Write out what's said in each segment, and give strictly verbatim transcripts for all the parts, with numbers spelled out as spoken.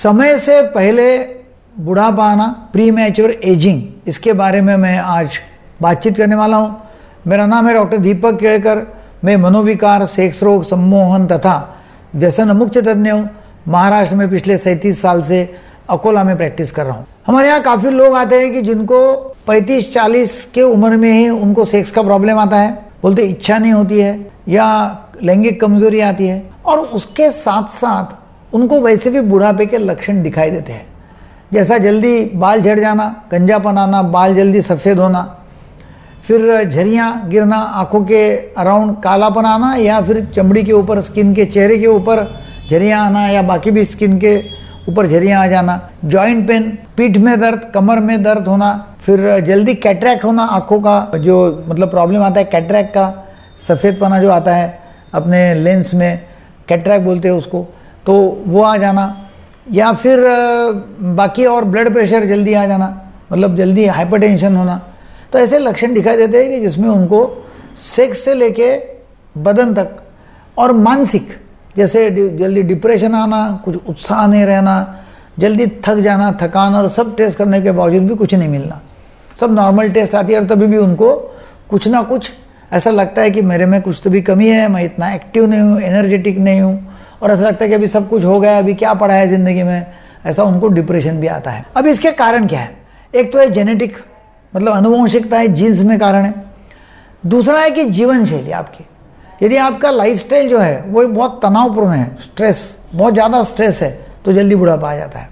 समय से पहले बुढ़ापा आना, प्री मैच्योर एजिंग, इसके बारे में मैं आज बातचीत करने वाला हूं। मेरा नाम है डॉक्टर दीपक केड़कर। मैं मनोविकार, सेक्स रोग, सम्मोहन तथा व्यसन मुक्त तज्ञ हूँ। महाराष्ट्र में पिछले सैंतीस साल से अकोला में प्रैक्टिस कर रहा हूँ। हमारे यहाँ काफ़ी लोग आते हैं कि जिनको पैंतीस चालीस के उम्र में ही उनको सेक्स का प्रॉब्लम आता है, बोलते इच्छा नहीं होती है या लैंगिक कमजोरी आती है, और उसके साथ साथ उनको वैसे भी बुढ़ापे के लक्षण दिखाई देते हैं, जैसा जल्दी बाल झड़ जाना, गंजापन आना, बाल जल्दी सफ़ेद होना, फिर झरियाँ गिरना, आंखों के अराउंड कालापन आना, या फिर चमड़ी के ऊपर, स्किन के चेहरे के ऊपर झरियाँ आना, या बाकी भी स्किन के ऊपर झरियाँ आ जाना, जॉइंट पेन, पीठ में दर्द, कमर में दर्द होना, फिर जल्दी कैटरैक्ट होना, आंखों का जो मतलब प्रॉब्लम आता है कैटरैक्ट का, सफ़ेदपना जो आता है अपने लेंस में, कैटरैक्ट बोलते हैं उसको, तो वो आ जाना, या फिर बाकी और ब्लड प्रेशर जल्दी आ जाना, मतलब जल्दी हाइपरटेंशन होना। तो ऐसे लक्षण दिखाई देते हैं कि जिसमें उनको सेक्स से लेके बदन तक और मानसिक, जैसे जल्दी डिप्रेशन आना, कुछ उत्साह नहीं रहना, जल्दी थक जाना, थकान, और सब टेस्ट करने के बावजूद भी कुछ नहीं मिलना। सब नॉर्मल टेस्ट आती है और तभी भी उनको कुछ ना कुछ ऐसा लगता है कि मेरे में कुछ तो भी कमी है, मैं इतना एक्टिव नहीं हूँ, एनर्जेटिक नहीं हूँ, और ऐसा लगता है कि अभी सब कुछ हो गया, अभी क्या पड़ा है ज़िंदगी में, ऐसा उनको डिप्रेशन भी आता है। अब इसके कारण क्या है? एक तो है जेनेटिक, मतलब अनुवंशिकता है, जीन्स में कारण है। दूसरा है कि जीवन शैली आपकी, यदि आपका लाइफस्टाइल जो है वो बहुत तनावपूर्ण है, स्ट्रेस, बहुत ज़्यादा स्ट्रेस है, तो जल्दी बुढ़ापा आ जाता है।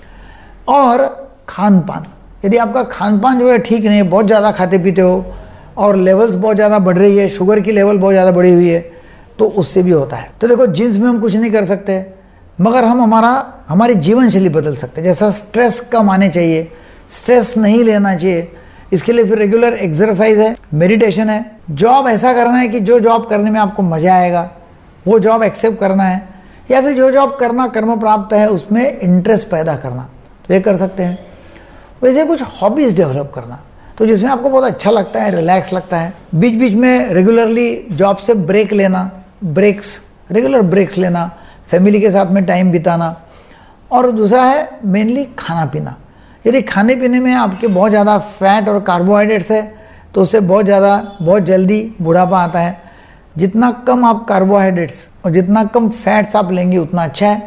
और खान पान, यदि आपका खान पान जो है ठीक नहीं है, बहुत ज़्यादा खाते पीते हो और लेवल्स बहुत ज़्यादा बढ़ रही है, शुगर की लेवल बहुत ज़्यादा बढ़ी हुई है, तो उससे भी होता है। तो देखो, जीन्स में हम कुछ नहीं कर सकते, मगर हम हमारा हमारी जीवन शैली बदल सकते हैं। जैसा स्ट्रेस कम आने चाहिए, स्ट्रेस नहीं लेना चाहिए, इसके लिए फिर रेगुलर एक्सरसाइज है, मेडिटेशन है, जॉब ऐसा करना है कि जो जॉब करने में आपको मजा आएगा वो जॉब एक्सेप्ट करना है, या फिर जो जॉब करना कर्म प्राप्त है उसमें इंटरेस्ट पैदा करना, तो ये कर सकते हैं। वैसे कुछ हॉबीज डेवलप करना, तो जिसमें आपको बहुत अच्छा लगता है, रिलैक्स लगता है। बीच बीच में रेगुलरली जॉब से ब्रेक लेना, ब्रेक्स, रेगुलर ब्रेक्स लेना, फैमिली के साथ में टाइम बिताना। और दूसरा है मेनली खाना पीना। यदि खाने पीने में आपके बहुत ज़्यादा फैट और कार्बोहाइड्रेट्स है तो उससे बहुत ज़्यादा बहुत जल्दी बुढ़ापा आता है। जितना कम आप कार्बोहाइड्रेट्स और जितना कम फैट्स आप लेंगे उतना अच्छा है।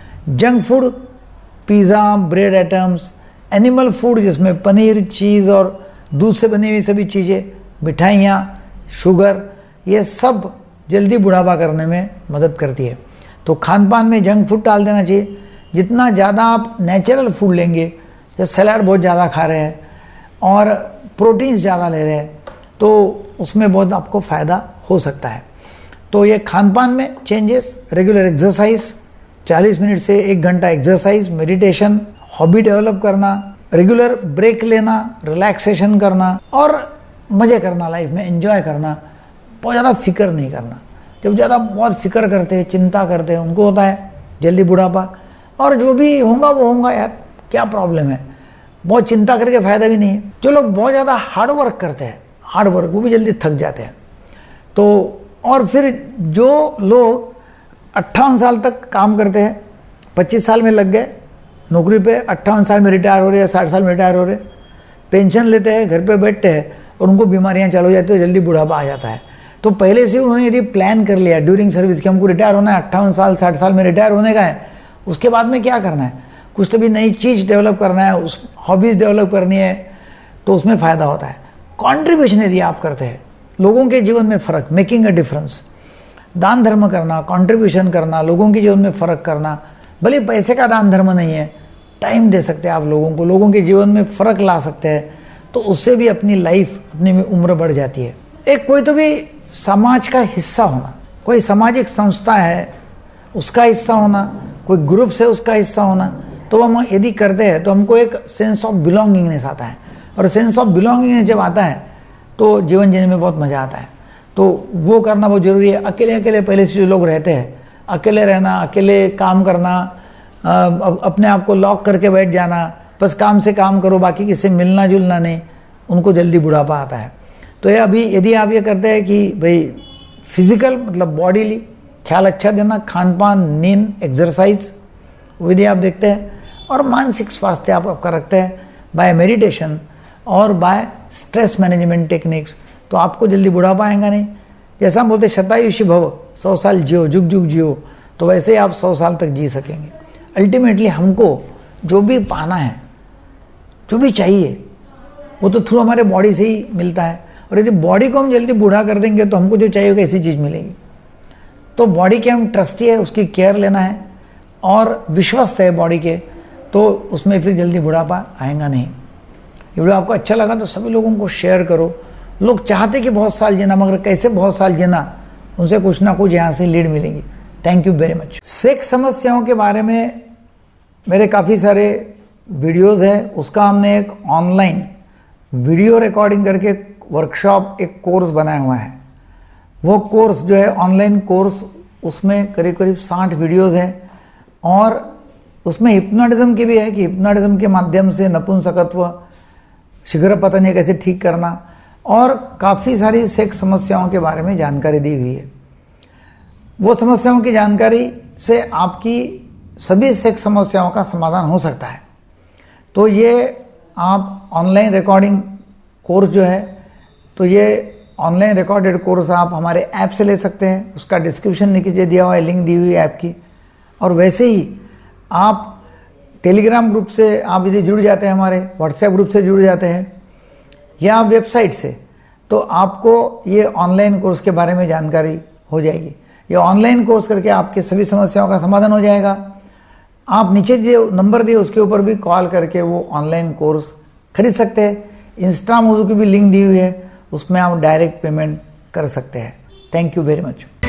Junk food, pizza, bread items, animal food जिसमें पनीर, चीज़ और दूध से बनी हुई सभी चीज़ें, मिठाइयाँ, शुगर, ये सब जल्दी बुढ़ापा करने में मदद करती है। तो खान पान में जंक फूड टाल देना चाहिए। जितना ज़्यादा आप नेचुरल फूड लेंगे, जैसे सलाद बहुत ज़्यादा खा रहे हैं और प्रोटीन्स ज़्यादा ले रहे हैं, तो उसमें बहुत आपको फ़ायदा हो सकता है। तो ये खान पान में चेंजेस, रेगुलर एक्सरसाइज, चालीस मिनट से एक घंटा एक्सरसाइज, मेडिटेशन, हॉबी डेवलप करना, रेगुलर ब्रेक लेना, रिलैक्सेशन करना और मज़े करना, लाइफ में एंजॉय करना, बहुत ज़्यादा फिक्र नहीं करना। जब ज़्यादा बहुत फिक्र करते हैं, चिंता करते हैं, उनको होता है जल्दी बुढ़ापा। और जो भी होगा वो होगा यार, क्या प्रॉब्लम है, बहुत चिंता करके फ़ायदा भी नहीं है। जो लोग बहुत ज़्यादा हार्ड वर्क करते हैं, हार्ड वर्क, वो भी जल्दी थक जाते हैं। तो और फिर जो लोग अट्ठावन साल तक काम करते हैं, पच्चीस साल में लग गए नौकरी पे, अट्ठावन साल में रिटायर हो रहे हैं, साठ साल में रिटायर हो रहे, पेंशन लेते हैं, घर पे बैठते हैं और उनको बीमारियां चालू हो जाती है, जल्दी बुढ़ापा आ जाता है। तो पहले से उन्होंने यदि प्लान कर लिया ड्यूरिंग सर्विस कि हमको रिटायर होना है, अट्ठावन साल साठ साल में रिटायर होने का है, उसके बाद में क्या करना है, कुछ तो भी नई चीज़ डेवलप करना है, उस हॉबीज़ डेवलप करनी है, तो उसमें फ़ायदा होता है। कॉन्ट्रीब्यूशन यदि आप करते हैं, लोगों के जीवन में फ़र्क, मेकिंग अ डिफरेंस, दान धर्म करना, कॉन्ट्रीब्यूशन करना, लोगों के जीवन में फ़र्क करना, भले पैसे का दान धर्म नहीं है, टाइम दे सकते हैं आप लोगों को, लोगों के जीवन में फ़र्क ला सकते हैं, तो उससे भी अपनी लाइफ, अपनी में उम्र बढ़ जाती है। एक कोई तो भी समाज का हिस्सा होना, कोई सामाजिक संस्था है उसका हिस्सा होना, कोई ग्रुप से उसका हिस्सा होना, तो हम यदि करते हैं तो हमको एक सेंस ऑफ बिलोंगिंगनेस आता है, और सेंस ऑफ बिलोंगिंगनेस जब आता है तो जीवन जीने में बहुत मज़ा आता है। तो वो करना बहुत ज़रूरी है। अकेले अकेले पहले से जो लोग रहते हैं, अकेले रहना, अकेले काम करना, अपने आप को लॉक करके बैठ जाना, बस काम से काम करो, बाकी किसी से मिलना जुलना नहीं, उनको जल्दी बुढ़ापा आता है। तो ये अभी यदि आप ये करते हैं कि भाई फिजिकल मतलब बॉडीली ख्याल अच्छा देना, खान पान, नींद, एक्सरसाइज विधि आप देखते हैं, और मानसिक स्वास्थ्य आप आपका रखते हैं बाय मेडिटेशन और बाय स्ट्रेस मैनेजमेंट टेक्निक्स, तो आपको जल्दी बुढ़ापा आएगा नहीं। जैसा हम बोलते शतायुषी भव, सौ साल जियो, जुग जुग जियो, तो वैसे ही आप सौ साल तक जी सकेंगे। अल्टीमेटली हमको जो भी पाना है, जो भी चाहिए, वो तो थ्रू हमारे बॉडी से ही मिलता है, और यदि बॉडी को हम जल्दी बूढ़ा कर देंगे तो हमको जो चाहिए होगा ऐसी चीज़ मिलेगी। तो बॉडी के हम ट्रस्टी है, उसकी केयर लेना है और विश्वस्त है बॉडी के, तो उसमें फिर जल्दी बुढ़ापा आएगा नहीं। ये वीडियो आपको अच्छा लगा तो सभी लोगों को शेयर करो। लोग चाहते कि बहुत साल जीना, मगर कैसे बहुत साल जीना, उनसे कुछ ना कुछ यहाँ से लीड मिलेगी। Thank you very much. Sex समस्याओं के बारे में मेरे काफ़ी सारे वीडियोज़ हैं, उसका हमने एक ऑनलाइन वीडियो रिकॉर्डिंग करके वर्कशॉप, एक कोर्स बनाया हुआ है। वो कोर्स जो है ऑनलाइन कोर्स, उसमें करीब करीब साठ वीडियोज़ हैं, और उसमें हिप्नोटिज्म की भी है कि हिप्नोटिज्म के माध्यम से नपुंसकत्व, शीघ्र पतन कैसे ठीक करना, और काफ़ी सारी सेक्स समस्याओं के बारे में जानकारी दी हुई है। वो समस्याओं की जानकारी से आपकी सभी सेक्स समस्याओं का समाधान हो सकता है। तो ये आप ऑनलाइन रिकॉर्डिंग कोर्स जो है, तो ये ऑनलाइन रिकॉर्डेड कोर्स आप हमारे ऐप से ले सकते हैं, उसका डिस्क्रिप्शन नीचे दिया हुआ है, लिंक दी हुई है ऐप की। और वैसे ही आप टेलीग्राम ग्रुप से आप यदि जुड़ जाते हैं, हमारे व्हाट्सएप ग्रुप से जुड़ जाते हैं, या वेबसाइट से, तो आपको ये ऑनलाइन कोर्स के बारे में जानकारी हो जाएगी। ये ऑनलाइन कोर्स करके आपके सभी समस्याओं का समाधान हो जाएगा। आप नीचे जो नंबर दिए उसके ऊपर भी कॉल करके वो ऑनलाइन कोर्स खरीद सकते हैं। इंस्टा मोजो की भी लिंक दी हुई है, उसमें आप डायरेक्ट पेमेंट कर सकते हैं। Thank you very much.